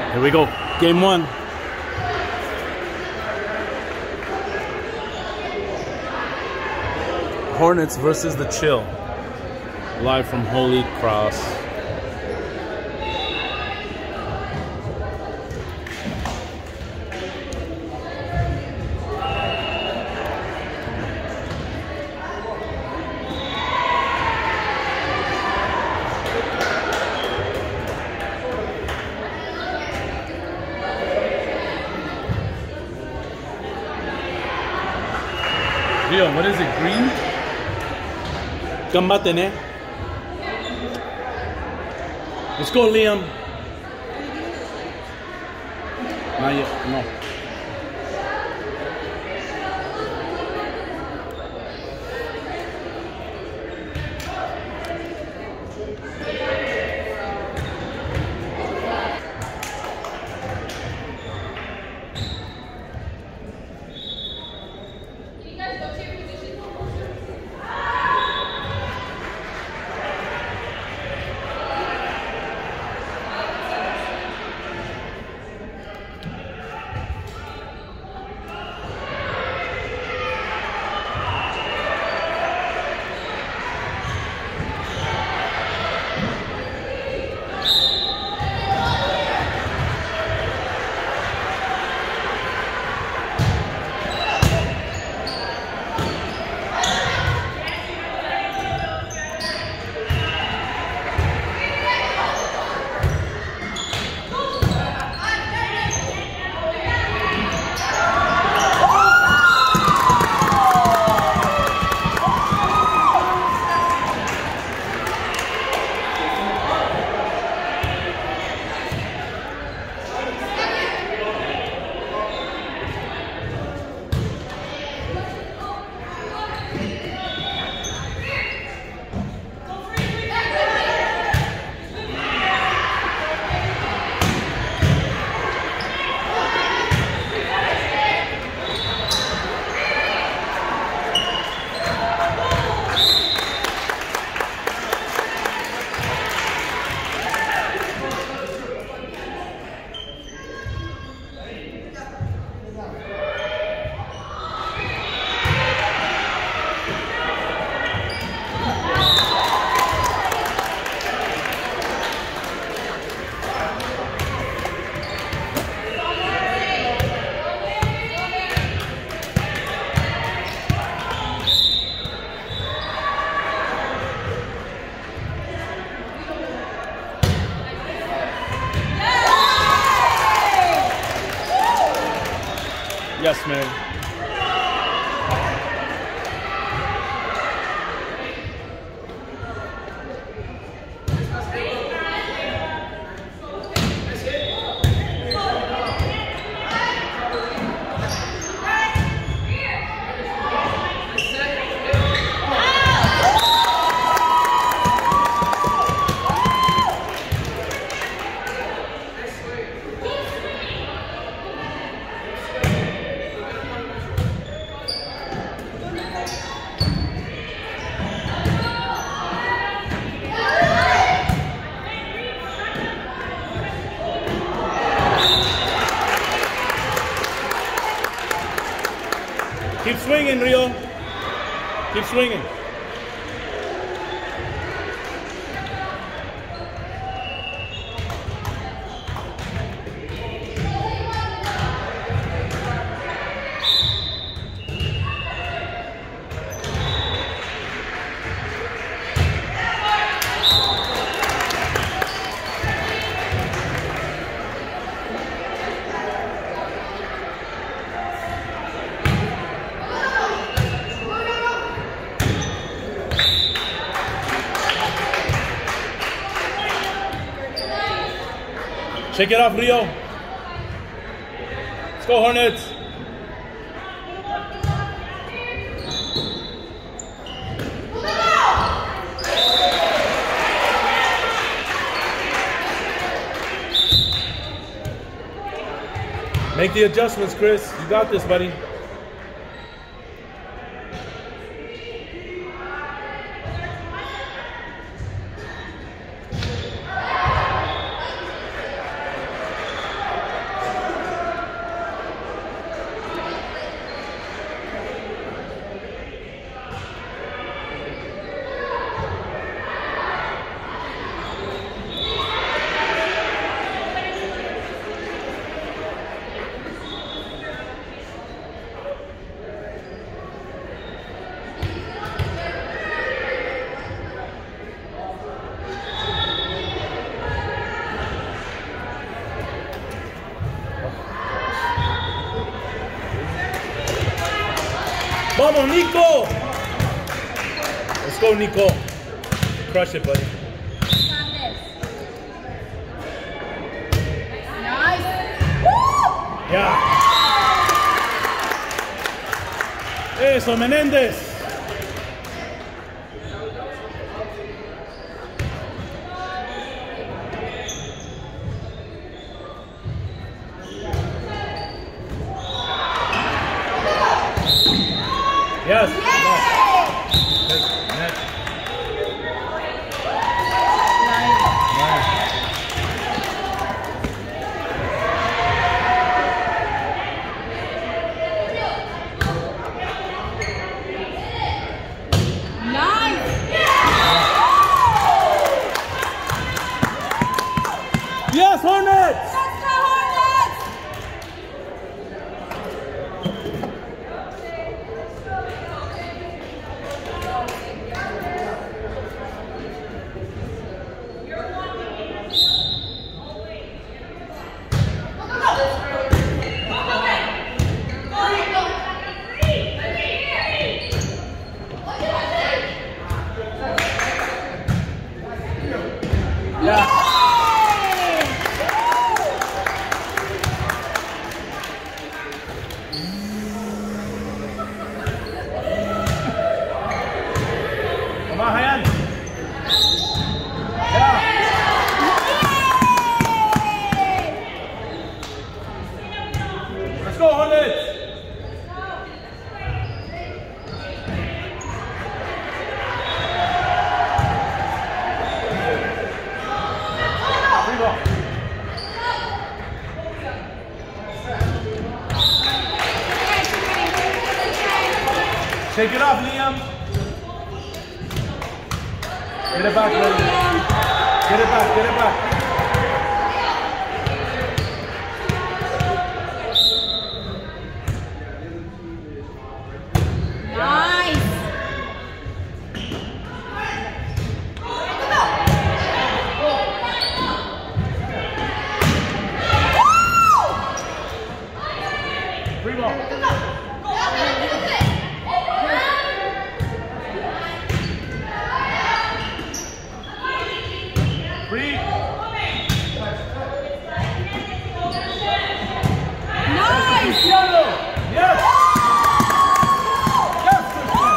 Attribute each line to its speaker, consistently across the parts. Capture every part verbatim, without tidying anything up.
Speaker 1: Here we go. Game one. Hornets versus the Chill. Live from Holy Cross. Rio, what is it? Green? Gambate, ne? Let's go, Liam. Not yet. No. Yes, man. Keep swinging, Rio. Keep swinging. Shake it off, Rio. Let's go, Hornets. Make the adjustments, Chris. You got this, buddy. Vamos, Nico! Let's go, Nico. Crush it, buddy.
Speaker 2: Nice. Woo!
Speaker 1: Yeah. Eso, Menéndez. Yes.
Speaker 2: Yay!
Speaker 1: Net. Yes, Hornets!
Speaker 2: Let's go, Hornets!
Speaker 1: Yeah. Come on, Hayan. Yeah. Let's go, Hornets. Take it off, Liam. Get it back, Liam. Get it back, get it back.
Speaker 2: Nice.
Speaker 1: Free ball. Free.
Speaker 2: Nice.
Speaker 1: Cristiano. Yes. Yes, Cristiano.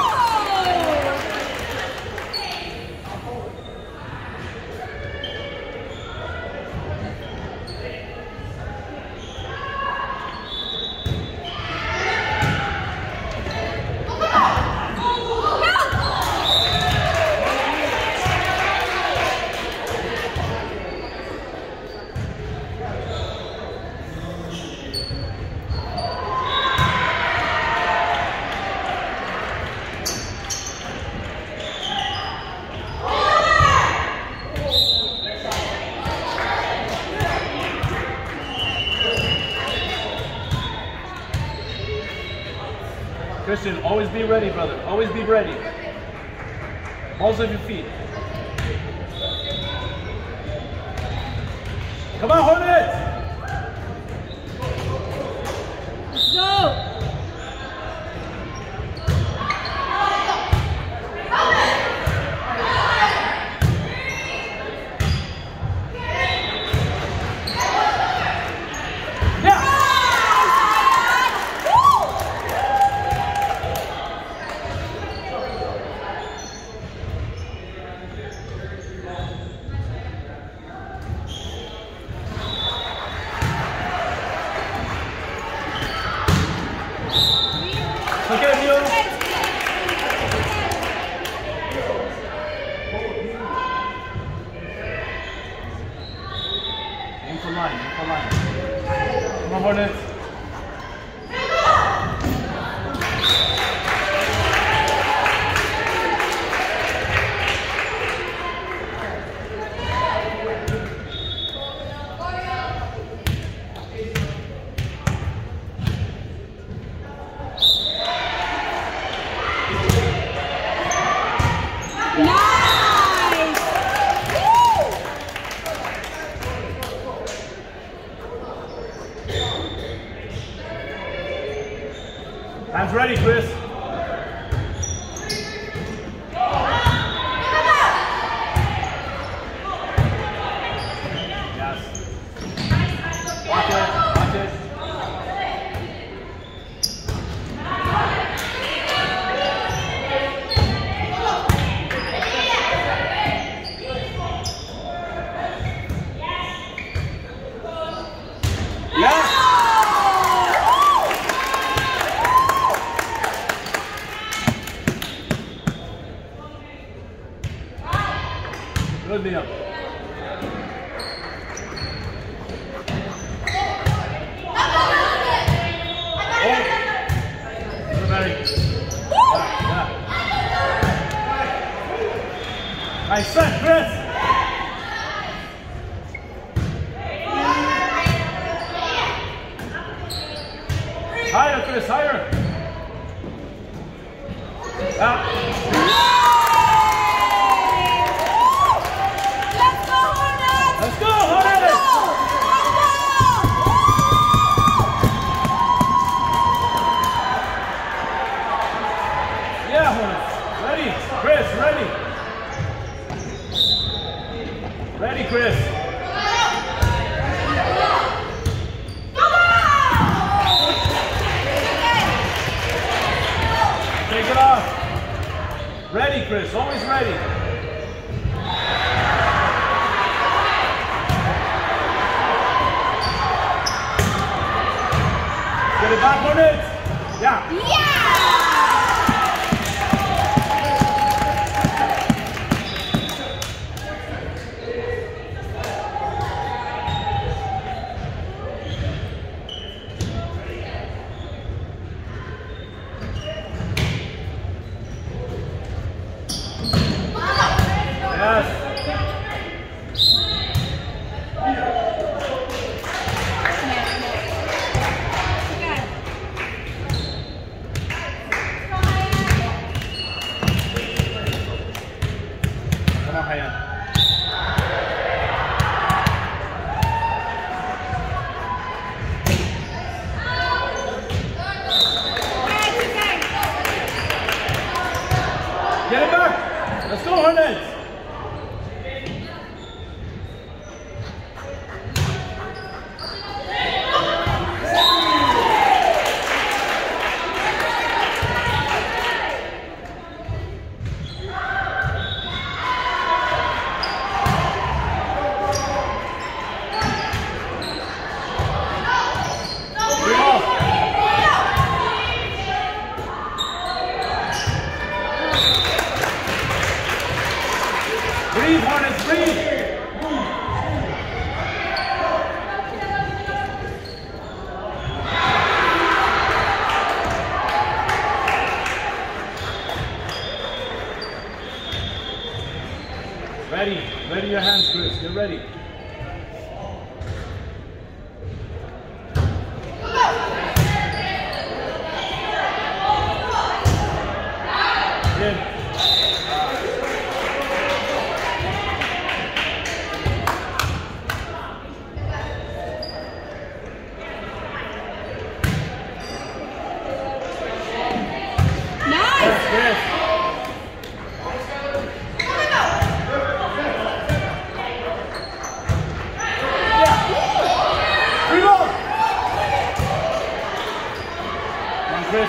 Speaker 1: Christian, always be ready, brother. Always be ready. Balls of your feet. Come on, Hornets!
Speaker 2: Let's go.
Speaker 1: Okay, Leo. Aim for line, aim for line. Come on, Hornets. Hands ready, Chris. Yes. Watch it, watch it. Yeah. Good deal. Nice set, Chris. Higher, Chris, higher. Ah.
Speaker 2: Let's go, Hornets!
Speaker 1: Let's go, Hornets! Yeah, Hornets. Ready, Chris, ready. Ready, Chris. Take it off. Ready, Chris. Always ready. Get it back, Hornets. Yeah.
Speaker 2: Yeah!
Speaker 1: Get it back. Let's go, Hornets. Breathe, Hornets, breathe! Ready, ready your hands, Chris, you're ready. Good. Chris.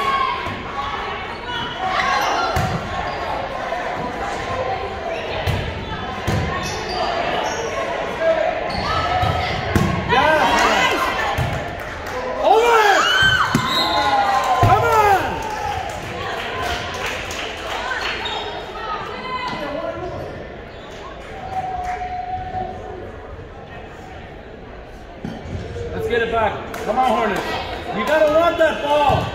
Speaker 1: Yeah. Over it. Come on. Let's get it back. Come on, Hornets. You gotta want that ball.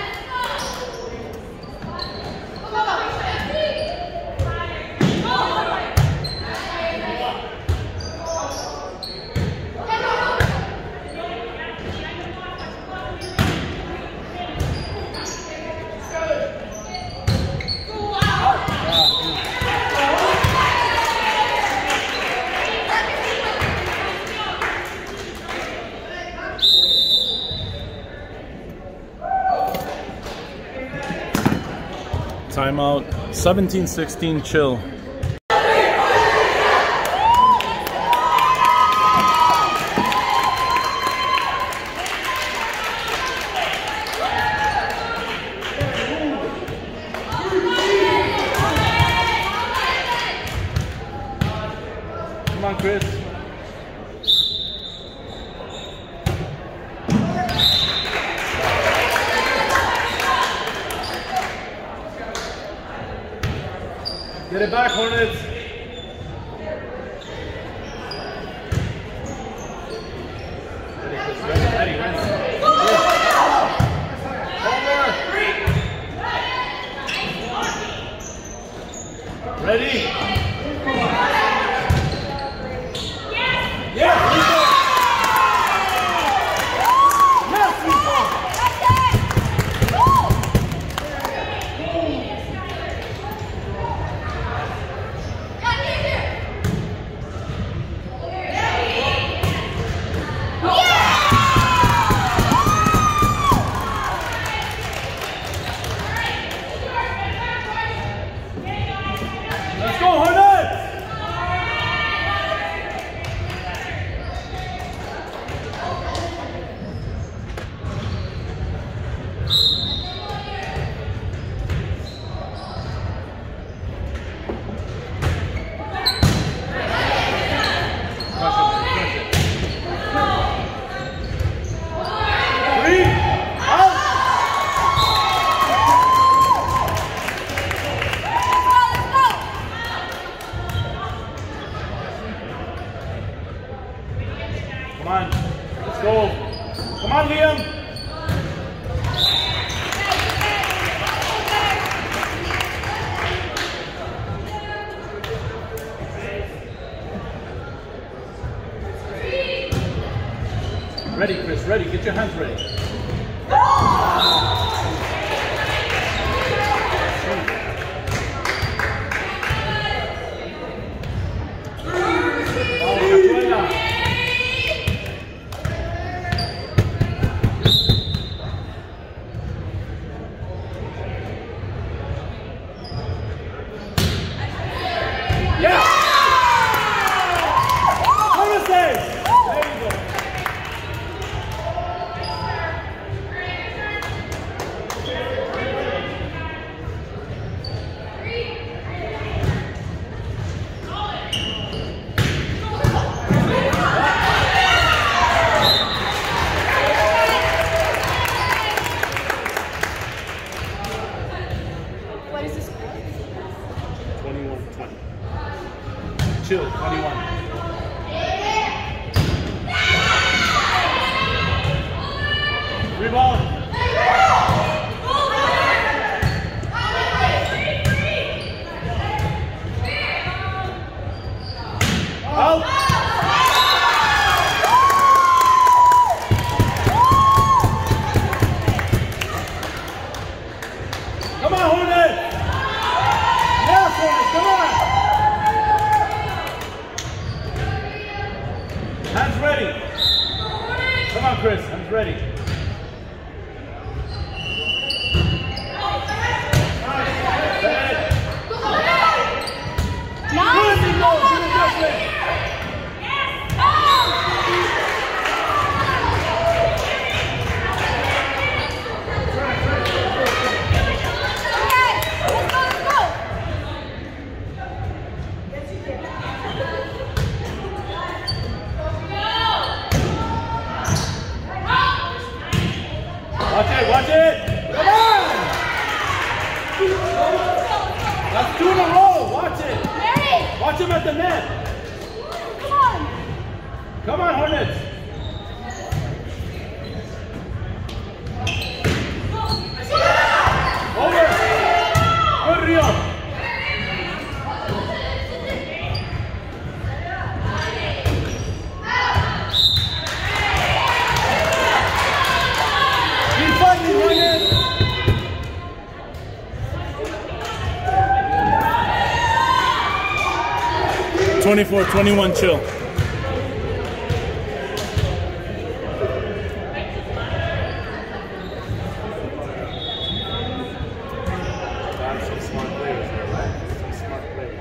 Speaker 1: Timeout, seventeen sixteen, chill. Get it back, Hornets. Ready, ready, ready, ready. Over. Ready? Yes! Yes, Rico! Let's go, Hornets! Come on, let's go. Come on, Liam. Ready, Chris, ready. Get your hands ready. twenty-one twenty. Chill, twenty-one. Rebound. Out. Come on, Hornet. Yes, Hornet, come on. Hands ready. Come on, Chris, hands ready. Watch it, watch it! Come on! That's two in a row, watch it! Watch him at the net!
Speaker 2: Come on!
Speaker 1: Come on, Hornets! Over! Good, Rio! twenty-four twenty-one, chill. Some smart players there, right? Some smart players.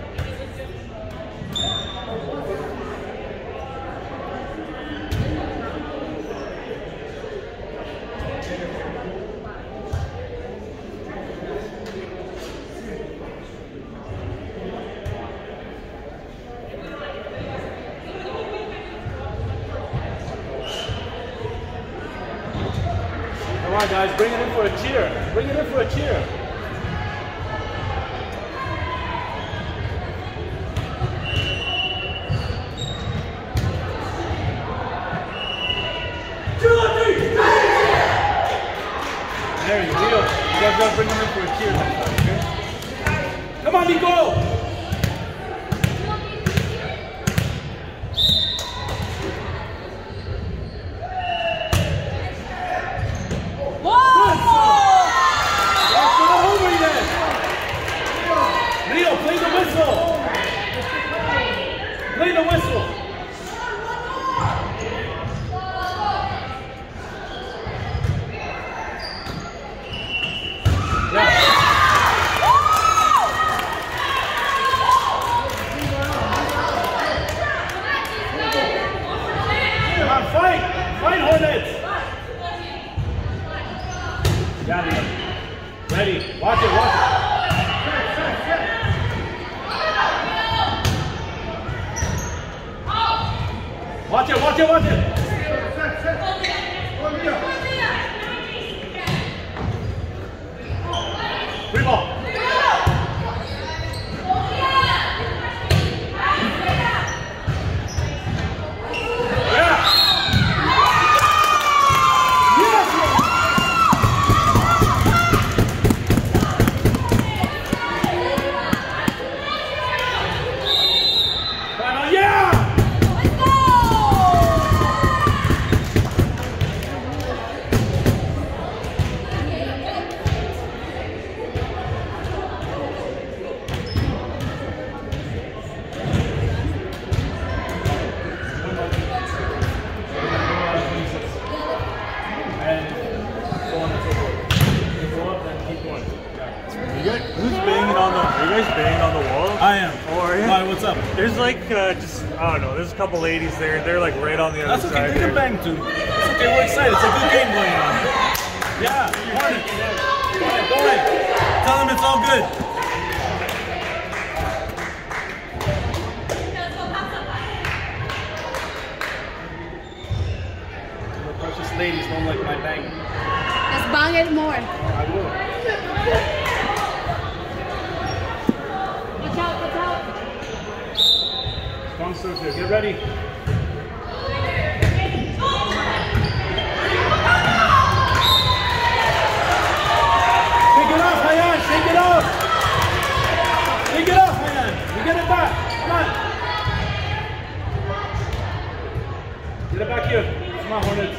Speaker 1: Come on, guys, bring it in for a cheer. Bring it in for a cheer. Mary, Leo, you guys gotta bring him in for a cheer next time, okay? Come on, Nico! Play the whistle! Play the whistle! Yeah. Come on, fight! Fight, Hornets! Got it. Ready. Watch it, watch it. Watch it, watch it, watch it! Free ball! Yeah! Yes! Final, yeah!
Speaker 3: Who's banging on the? Are you guys banging on the wall?
Speaker 1: I am.
Speaker 3: Oh, are you?
Speaker 1: Why, what's up?
Speaker 3: There's like uh, just I don't know. There's a couple ladies there. They're like right on the other
Speaker 1: That's okay.
Speaker 3: side.
Speaker 1: They can
Speaker 3: there.
Speaker 1: bang too. It's okay. We're excited. It's a good game going on. Yeah. Hornets. Go ahead. Go ahead. Tell them it's all good. The precious ladies don't like my banging.
Speaker 2: Let's bang it more.
Speaker 1: I will.
Speaker 2: Watch out, watch out.
Speaker 1: Strong serve here. Get ready. Shake it off, Hayan. Shake it off. Shake it off, Hayan. You get it back. Come on. Get it back here. Come on, Hornets.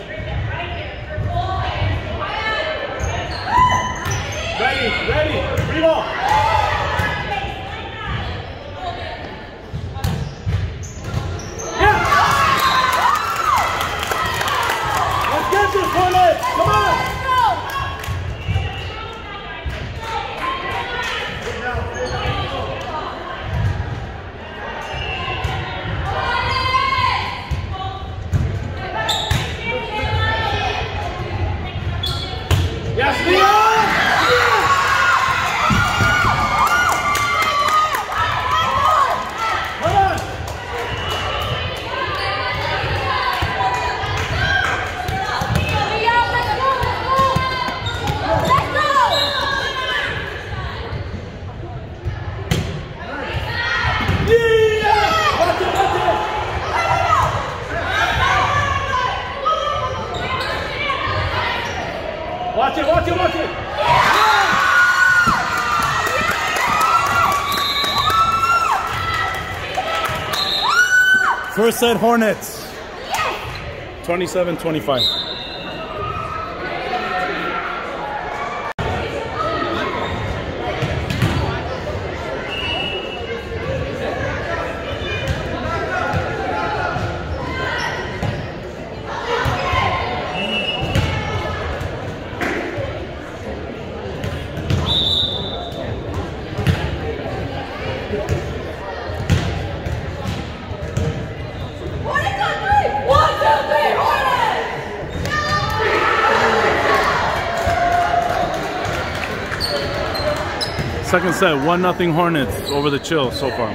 Speaker 1: Ready, ready. Free ball. Yeah. Let's get this, Hornets. Come on. Yes, Leo! Come on!
Speaker 2: Leo, let's go, let's go. Let's go.
Speaker 1: Yeah! Watch it, watch it! Watch it, watch it, watch it! First set, Hornets. twenty-seven twenty-five. Second set, one nothing Hornets over the Chill so far.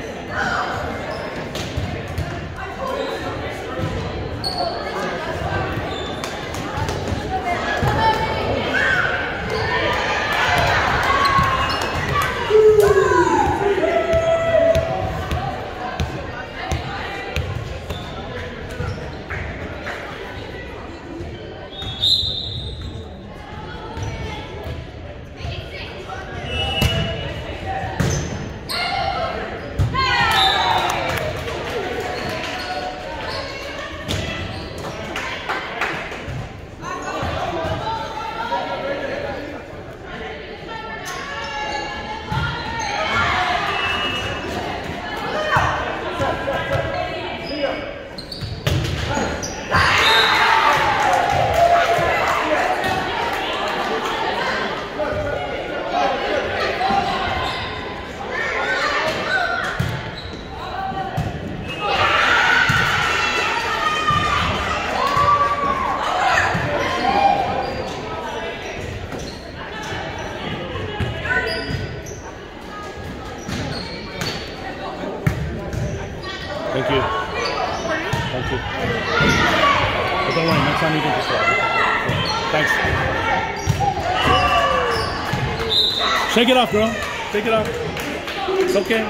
Speaker 1: But don't worry, next time you can just grab it. Thanks. Shake it off, girl. Shake it off. It's okay.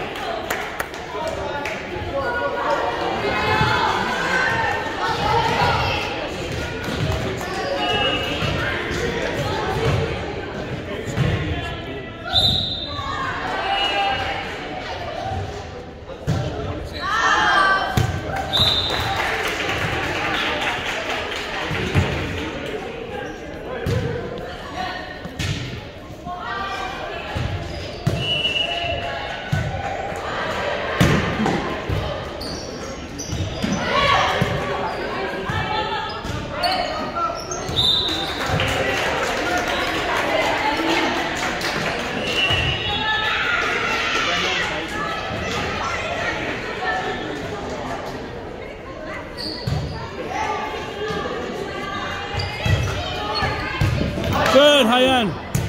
Speaker 1: Good, Hyan.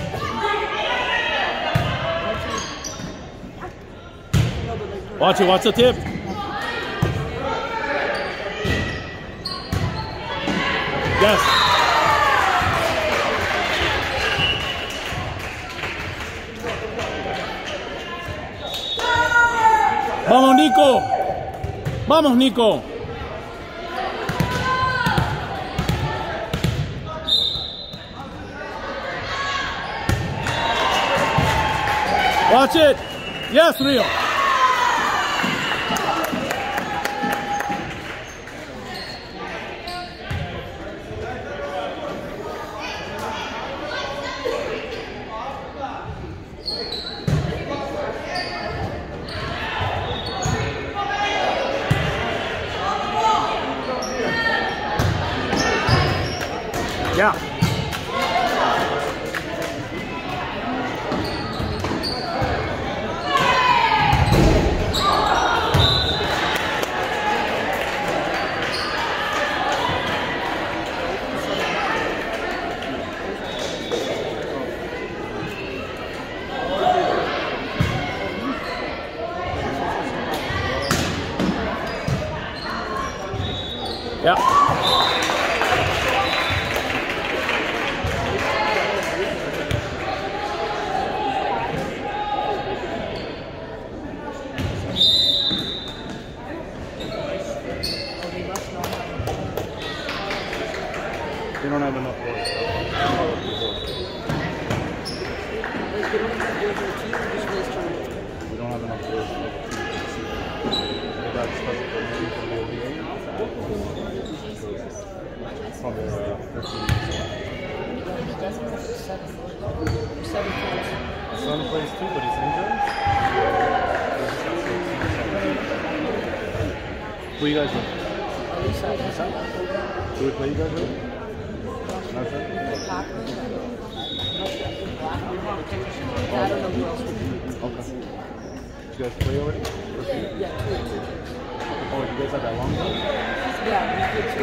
Speaker 1: Watch it, watch the tip. Yes. Vamos, Nico. Vamos, Nico. Watch it. Yes, Rio. Yeah. Yeah. You don't have enough voice. We don't have enough voice. Probably thirteen. My son plays too, but he's injured. Who you guys with? Who we play you guys with? Nothing? Okay. Did you guys play already?
Speaker 4: Yeah, two.
Speaker 1: Oh, you guys had that long one?
Speaker 4: Yeah, we did two.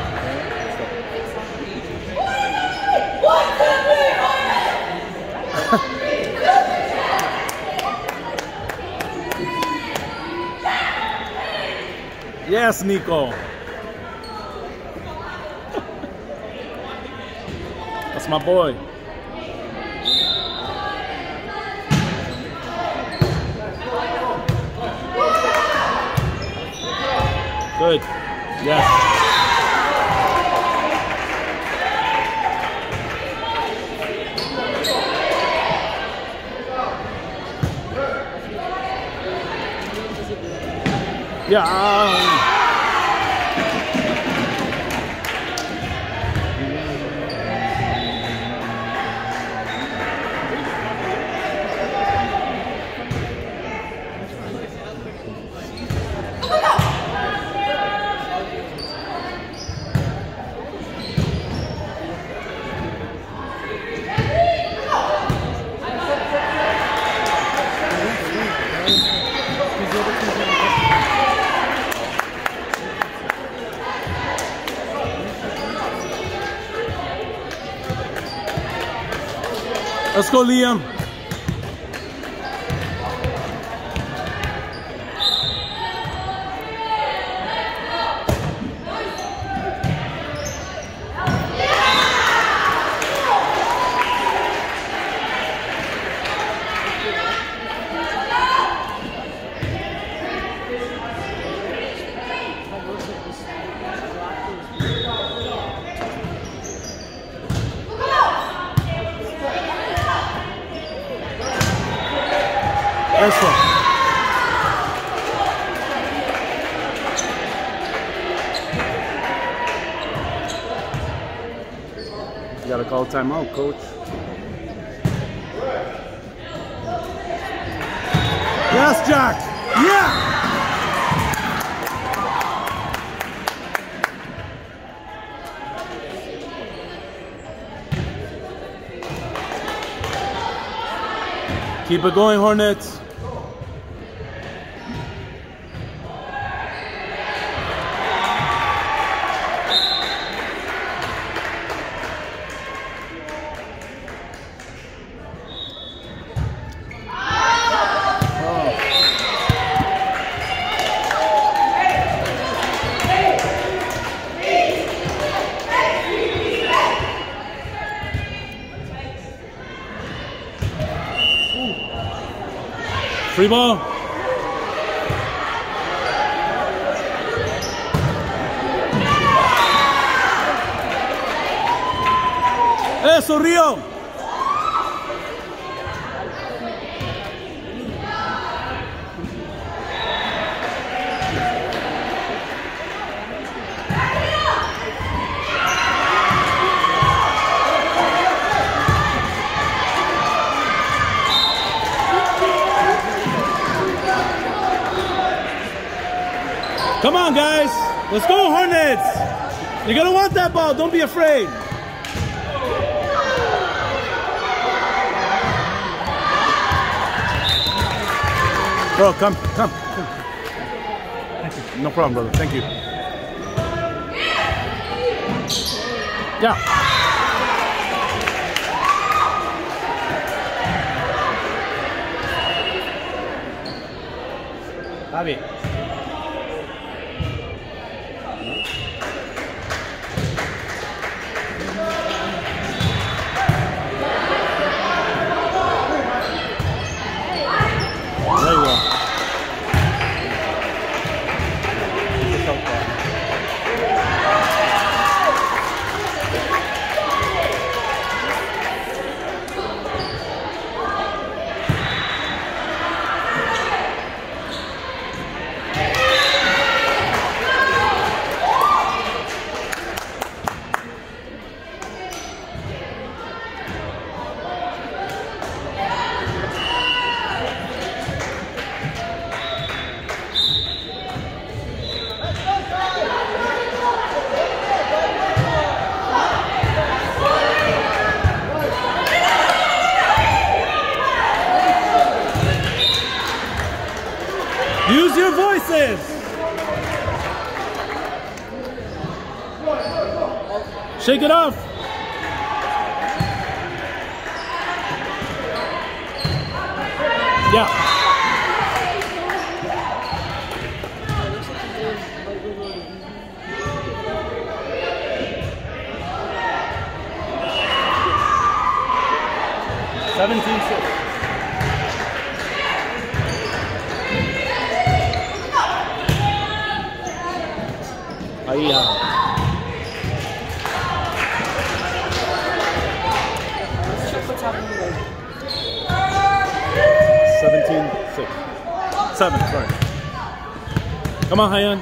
Speaker 1: Yes, Nico. That's my boy. Good. Yes. Yeah. Let's go, Liam. Eso. You gotta call timeout, coach. Yes, Jack. Yeah. Keep it going, Hornets. Free ball. Eso, Rio. Come on, guys. Let's go, Hornets. You're going to want that ball. Don't be afraid. Bro, come, come, come. Thank you. No problem, brother. Thank you. Yeah. Javi. Use your voices. Shake it off. Yeah. seventeen six. Ahí ya. seventeen six. seven, sorry. Come on, Hayan.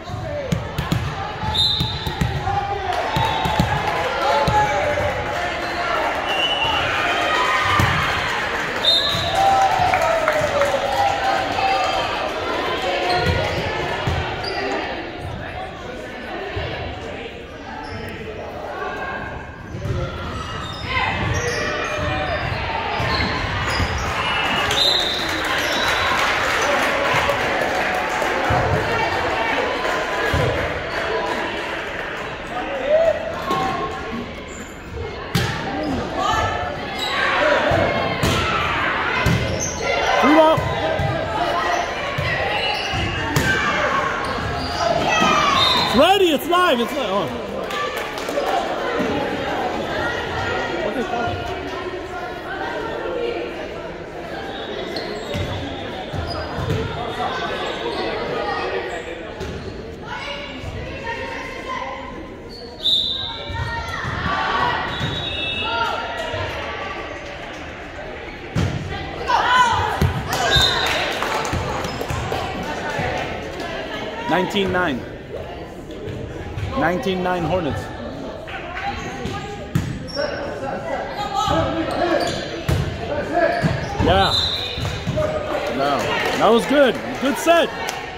Speaker 1: It's ready, it's live, it's live. Oh. What they call it? nineteen nine. nineteen nine Hornets. Yeah. No. That was good. Good set.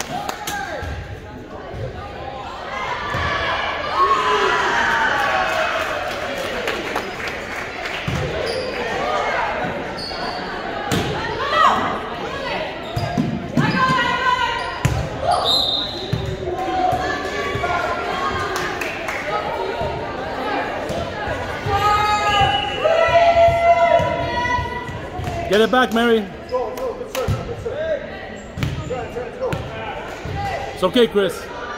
Speaker 1: Get it back, Mary. It's okay, Chris.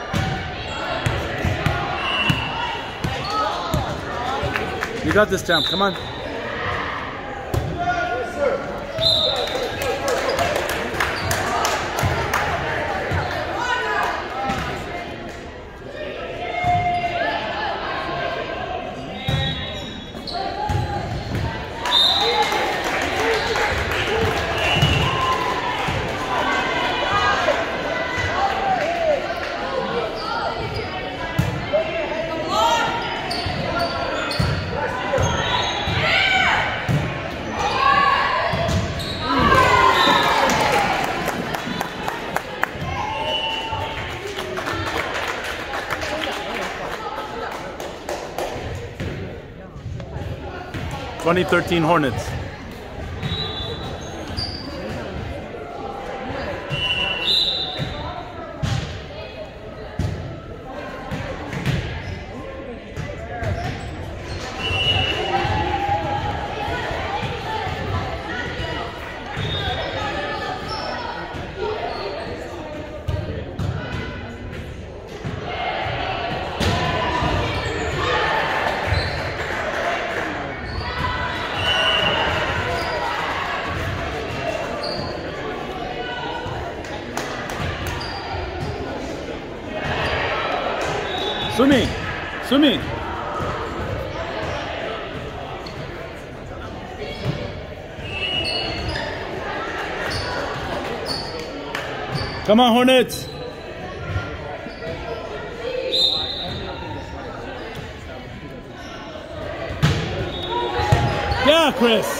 Speaker 1: You got this, champ. Come on. twenty thirteen Hornets. Swimming, swimming. Come on, Hornets. Yeah, Chris.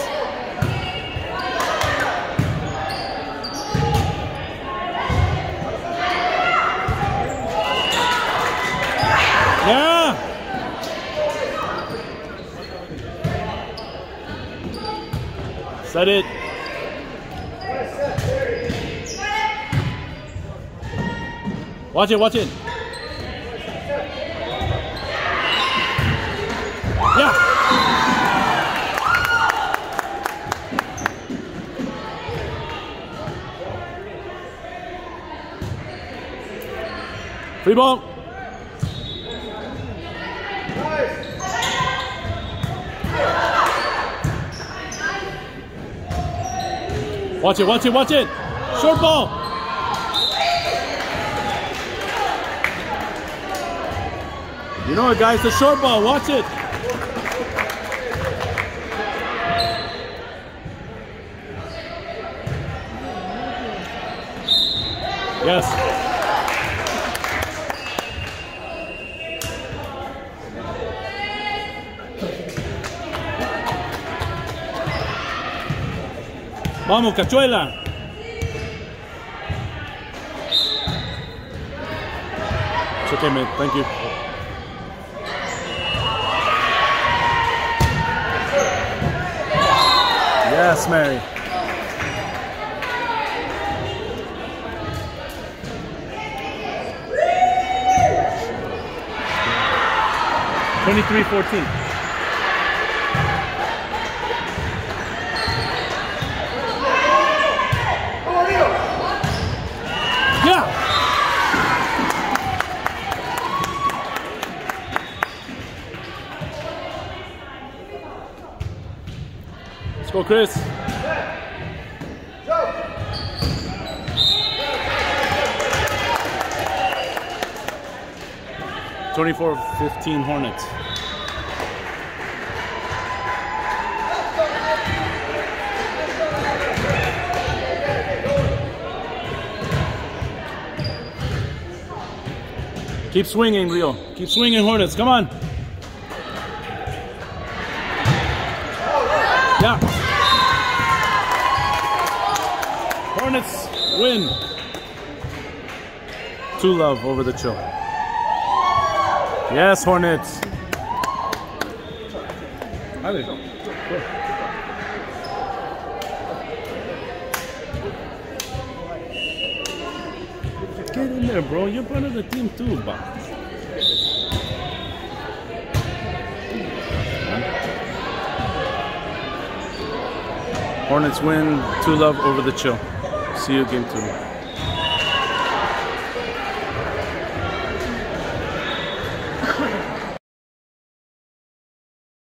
Speaker 1: Yeah. Set it. Watch it, watch it. Yeah. Free ball. Watch it, watch it, watch it. Short ball. You know it, guys, the short ball. Watch it. Yes. Vamos, Cachuela. It's okay, man. Thank you. Yes, Mary. twenty-three fourteen. Yeah. Let's go, Chris. twenty-four fifteen Hornets. Keep swinging, Leo. Keep swinging, Hornets. Come on. Yeah. Hornets win. Two love over the Chill. Yes, Hornets. Ali, go. Get in there, bro. You're part of the team too, Bob. Hornets win. Two love over the Chill. See you game two.